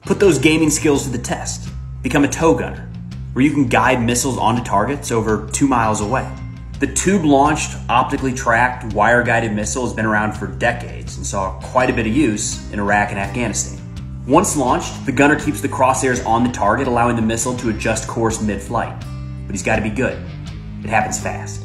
Put those gaming skills to the test. Become a tow gunner, where you can guide missiles onto targets over 2 miles away. The tube-launched, optically tracked, wire-guided missile has been around for decades and saw quite a bit of use in Iraq and Afghanistan. Once launched, the gunner keeps the crosshairs on the target, allowing the missile to adjust course mid-flight. But he's got to be good. It happens fast.